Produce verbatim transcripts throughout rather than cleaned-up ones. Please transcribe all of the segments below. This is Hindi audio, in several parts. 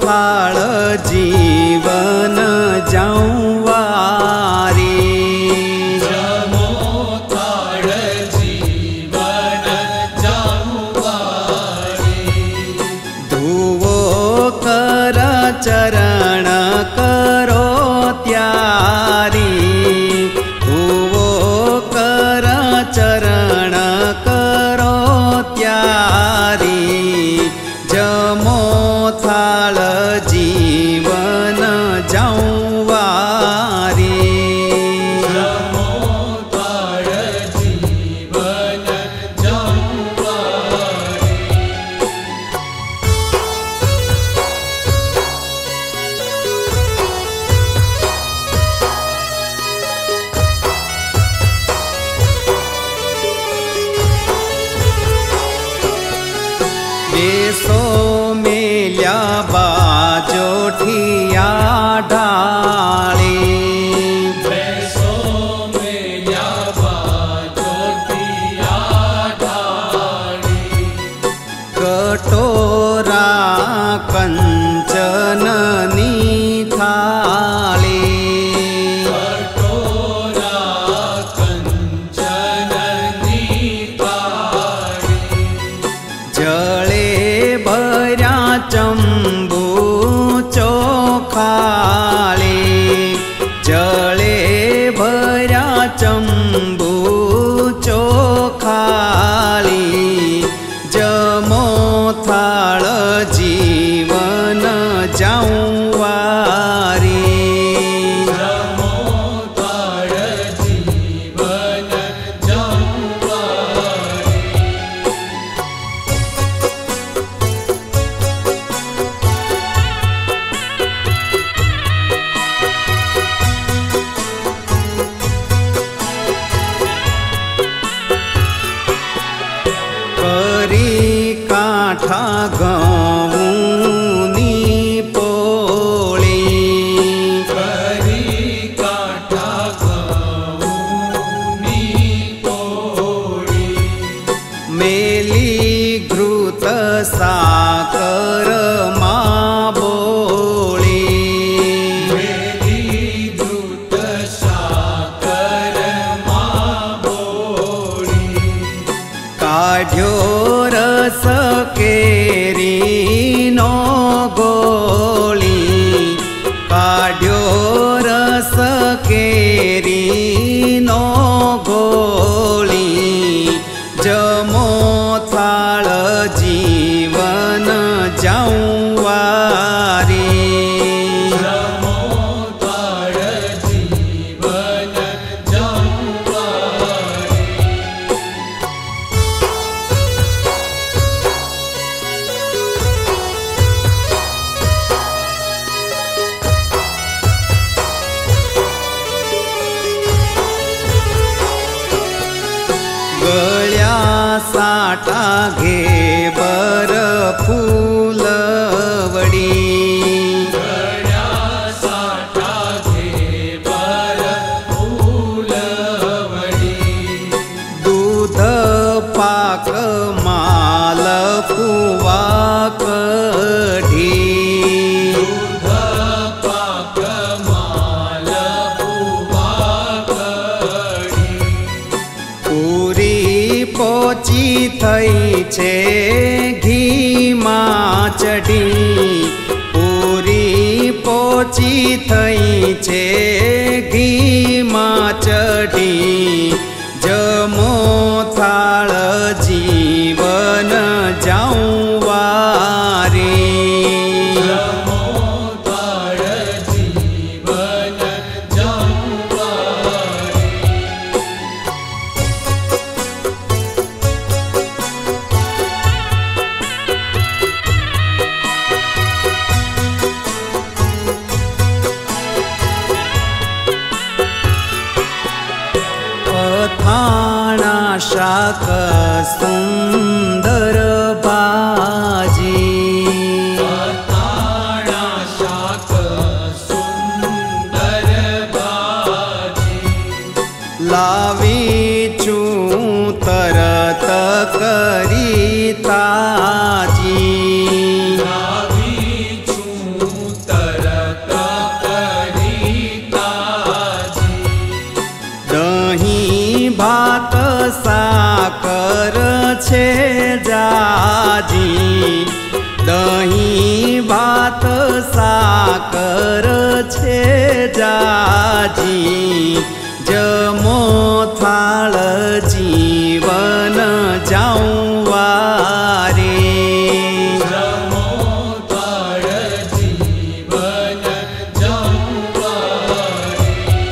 थाळ जीवन जाऊं वारी। जमो थाळ जीवन जाऊं वारी। धुवो कर चरण करो त्यारी। धुवो कर चरण करो त्यारी। जमो थाळ जीवन जाऊं वारी। जमो थाळ जीवन जाऊं वारी। बेसो मेल्या बाजोठिया ढाळी। बेसो मेल्या बाजोठिया ढाळी। कटोरा कंचन थाळी। कटोरा कंचन थाळी। जळे भर्या चंबू चोखाळी। जळे भर्या चंबू चोखाळी। जमो थाळ जीवन जाऊं वारी। जमो थाळ जीवन जाऊं वारी। करी काठा गवूनी पोळी। करी काठा गवूनी पोळी। मेली घृत साकर माबोळी। मेली द्रुत साकर माबोळी। काढ्यो रस केरी नो गोळी। काढ्यो रस केरी नो गोळी। जमो थाळ जीवन जाऊं वारी। जमो थाळ जीवन जाऊं वारी। गळ्या साठा घे बर फुलवडी। गळ्या साठा घे बर फुलवडी। दूध पाक माल पुवा कढी। दूध पाक माल पुवा कढी। पूरी पोची थई छे घी माचडी। पूरी पोची थई छे घी माचडी। जमो थाळ जीवन जाऊं वारी। जमो थाळ जीवन जाऊं वारी। पथाणा शाक सुंदर भाजी। पथाणा शाक सुंदर भाजी। लावी चूं तरत करी ताजी। लावी चूं साकर छे जाजी जमो थाल जीवन जाऊं वारे जमो थाल जीवन जाऊं वारे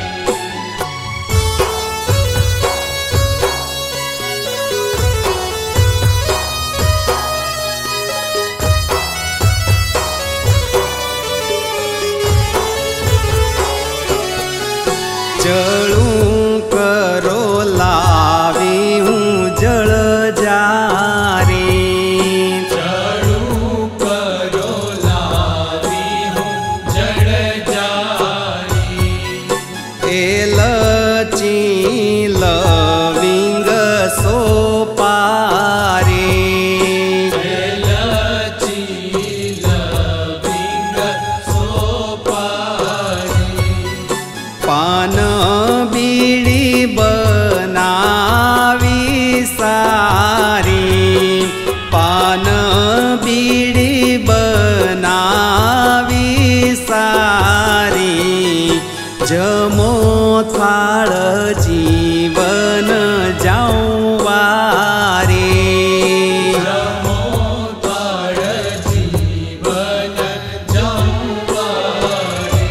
जळूं करो लावी हूँ जळ जारे जळूं करो लावी हूँ जळ जारी एलची लविंग सोपारे एलची लविंग सोपारी पान बीड़ी बनावी सारी पान बीड़ी बनावी सारी जमो थाळ जीवन जाऊं वारे जमो थाळ जीवन जाऊं वारे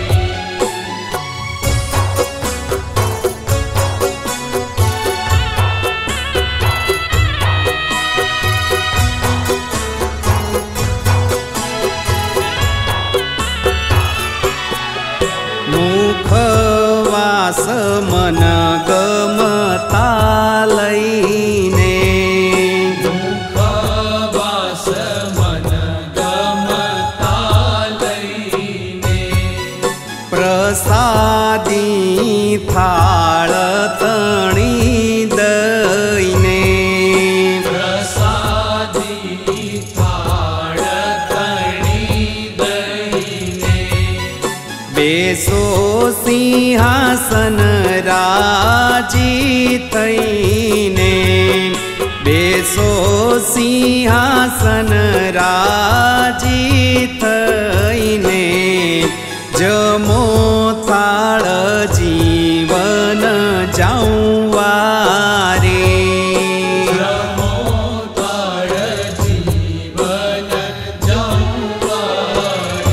मुखवास मन गमता लईने मुखवास मन गमता लईने प्रसादी थाळ तणी दईने प्रसादी थाळ तणी दईने बेसो सिंहासन राजी थईने बेसो सिंहासन राजी थईने जमो थाळ जीवन जाऊं वारे जमो थाळ जीवन जाऊं वारे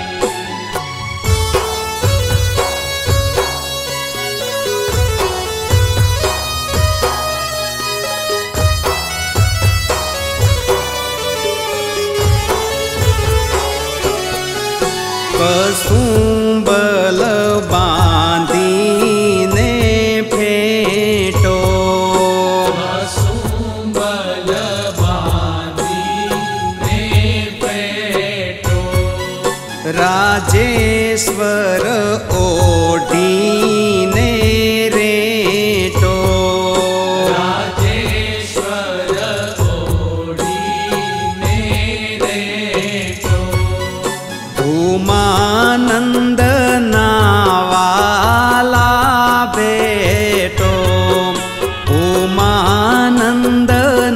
कसुंबल बांधीने फेटो कसुंबल बांधीने पेटो राजेश्वर ओढीने रेटो राजेश्वर ओढीने रेटो उमानंद नावाला भेटो उमानंद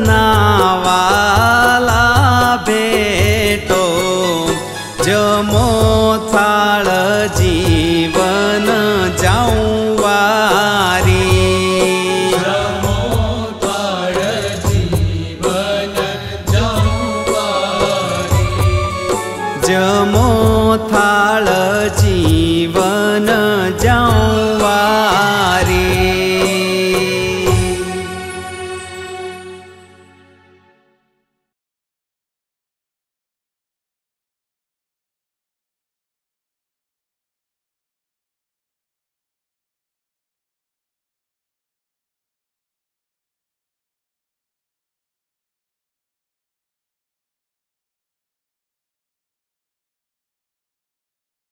नावाला भेटो जमो थाळ जीवन जाऊं वारी जमो थाळ जीवन जाऊं वारे जमो थाळ जीवन